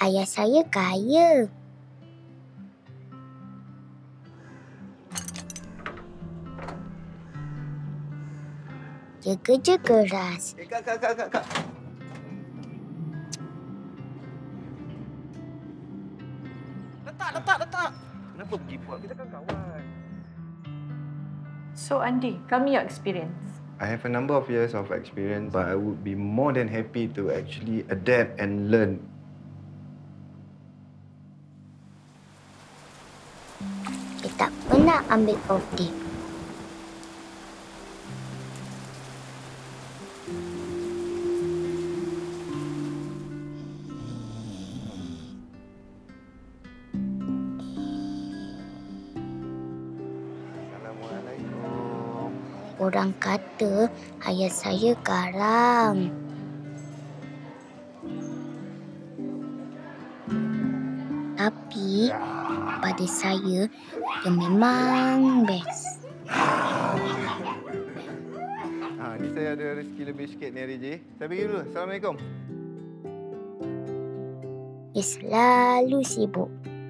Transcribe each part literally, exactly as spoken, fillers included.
Ayah saya kaya. Dia kerja keras. Eh, kak, kak, kak, kak, kak. Letak, letak, letak. Kenapa pergi buat? Kita kan kawan. So, Andy, tell me your experience. I have a number of years of experience, but I would be more than happy to actually adapt and learn. Dia tak pernah ambil off day. Assalamualaikum. Orang kata ayah saya garang. Tapi pada saya, dia memang best. Ha, ni saya ada rezeki lebih sikit ni hari J. Saya pergi dulu. Assalamualaikum. Dia selalu sibuk.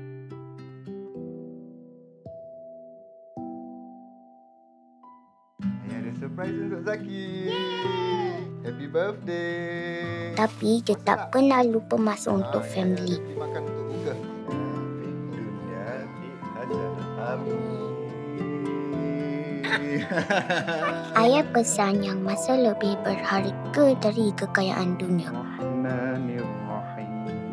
Saya ada surprise untuk Zaki. Happy birthday. Tapi dia tak pernah lupa masa untuk family. Beli makan untuk buka. Dunia di hasanah. Amin. Ayah pesan yang masa lebih berharga dari kekayaan dunia. Rahmanirrahim.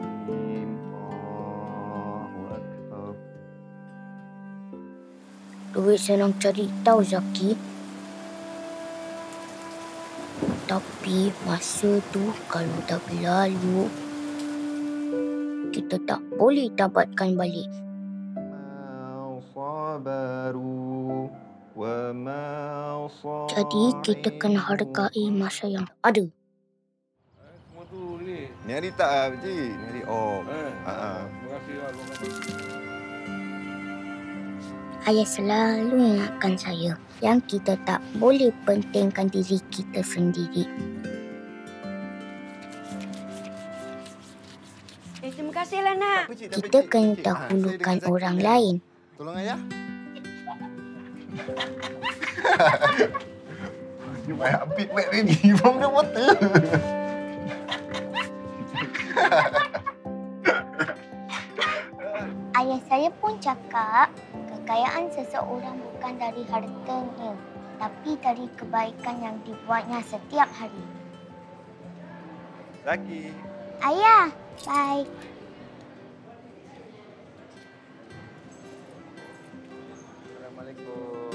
Allahu Akbar. Duit senang cari tahu, Zaki. Tapi masa tu kalau dah berlalu, kita tak boleh dapatkan balik. Ma sabaru wa ma Jadi kita kena hargai masa yang ada. Semua tu ni. Ni hari tak ah, Pakcik? Ni hari off. Eh. Ha ah. Terima kasih lah. Terima kasih. Ayah selalu ingatkan saya yang kita tak boleh pentingkan diri kita sendiri. Eh, terima kasihlah, nak. Tak, Pakcik, tak, Kita Pakcik, kena Pakcik. Ha, dahulukan saya dengan Zaki orang dah. lain. Tolong ayah. You might have bit wet ready from the water. Ayah saya pun cakap, kekayaan seseorang bukan dari hartanya, tapi dari kebaikan yang dibuatnya setiap hari. Zaki. Ayah, bye. Assalamualaikum.